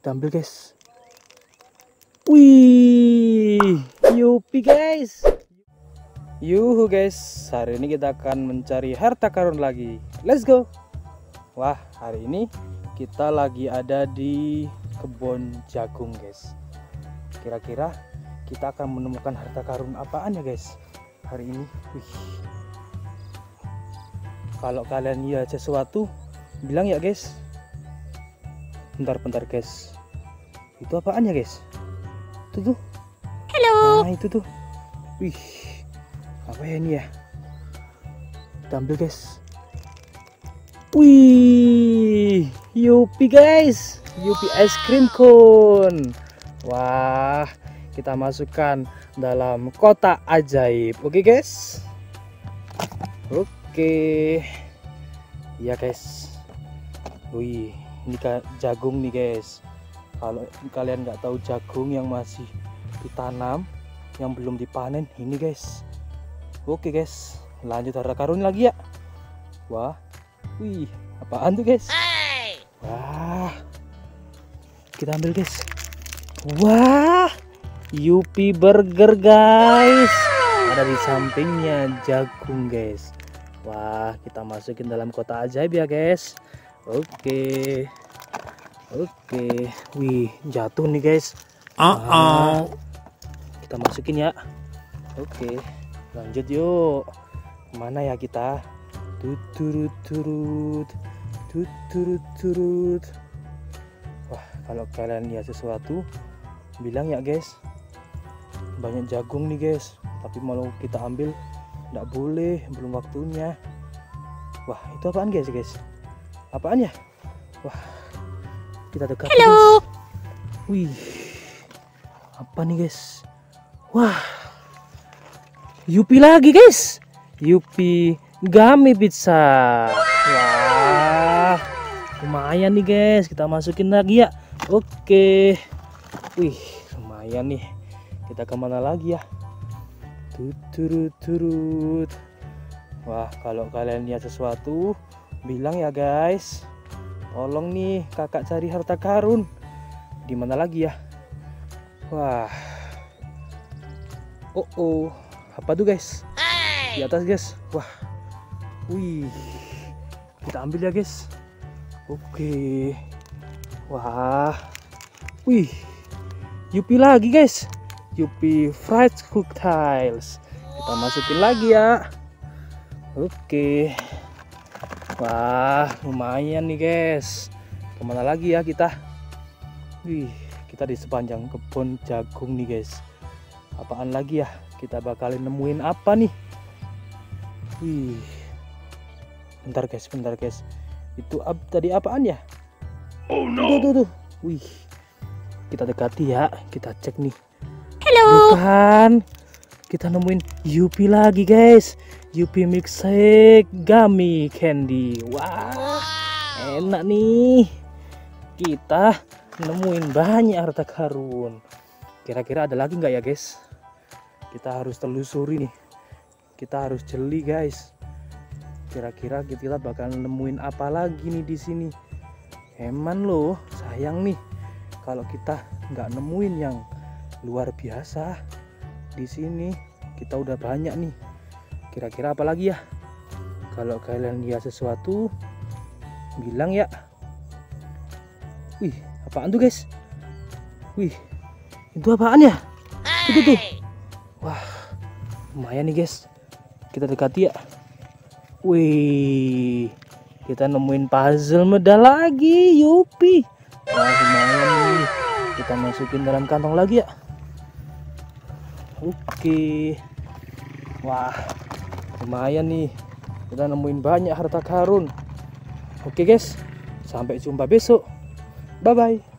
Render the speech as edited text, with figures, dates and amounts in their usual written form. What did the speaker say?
Kita ambil guys. Wih, yupi guys. Yuhu guys, hari ini kita akan mencari harta karun lagi. Let's go. Wah, hari ini kita lagi ada di kebun jagung guys. Kira-kira kita akan menemukan harta karun apaan ya guys hari ini. Wih. Kalau kalian lihat sesuatu, bilang ya guys. Bentar guys. Itu apaan ya guys? Itu tuh. Halo. Nah itu tuh. Wih. Apa ya ini ya? Kita ambil guys. Wih. Yupi guys. Yupi ice cream cone. Wah. Kita masukkan dalam kotak ajaib. Oke guys. Oke. Ya guys. Wih. Ini jagung nih guys. Kalau kalian nggak tahu jagung yang masih ditanam, yang belum dipanen, ini guys. Oke guys, lanjut harta karun lagi ya. Wah, wih, apaan tuh guys? Wah, kita ambil guys. Wah, Yupi burger guys. Ada di sampingnya jagung guys. Wah, kita masukin dalam kotak ajaib ya guys. Oke. Wih, jatuh nih guys. Kita masukin ya. Oke, lanjut yuk. Kemana ya kita? Turut. Wah, kalau kalian lihat sesuatu, bilang ya guys. Banyak jagung nih guys, tapi mau kita ambil nggak boleh, belum waktunya. Wah, itu apaan guys? Apaan ya? Wah, kita dekat guys. Wih, apa nih guys? Wah, Yupi lagi guys. Yupi gummy pizza. Wah, lumayan nih guys. Kita masukin lagi ya. Oke. Wih, lumayan nih. Kita kemana lagi ya? Turut. Wah, kalau kalian lihat sesuatu, bilang ya guys. Tolong nih kakak cari harta karun. Di mana lagi ya? Wah. Oh. Apa tuh guys? Di atas guys. Wah. Wih. Kita ambil ya guys. Oke. Wah. Wih. Yupi lagi guys. Yupi fried cook tiles. Kita masukin lagi ya. Oke. Wah, lumayan nih guys. Kemana lagi ya kita? Wih, kita di sepanjang kebun jagung nih guys. Apaan lagi ya? Kita bakalin nemuin apa nih? Wih. Bentar guys. Itu tadi apaan ya? Oh no. Tuh. Wih. Kita dekati ya. Kita cek nih. Halo. Bukan. Kita nemuin Yupi lagi guys. Yupi milkshake gummy candy. Wah, enak nih. Kita nemuin banyak harta karun. Kira-kira ada lagi nggak ya guys? Kita harus telusuri nih. Kita harus jeli guys. Kira-kira kita bakal nemuin apa lagi nih di sini? Eman loh, sayang nih kalau kita nggak nemuin yang luar biasa di sini. Kita udah banyak nih. Kira-kira apa lagi ya? Kalau kalian lihat sesuatu, bilang ya. Wih, apaan tuh guys? Wih, itu apaan ya? Itu tuh. Wah, lumayan nih guys. Kita dekati ya. Wih, kita nemuin puzzle medal lagi, Yupi. Wah, lumayan nih. Kita masukin dalam kantong lagi ya. Oke. Wah, lumayan nih. Kita nemuin banyak harta karun. Oke guys, sampai jumpa besok. Bye bye.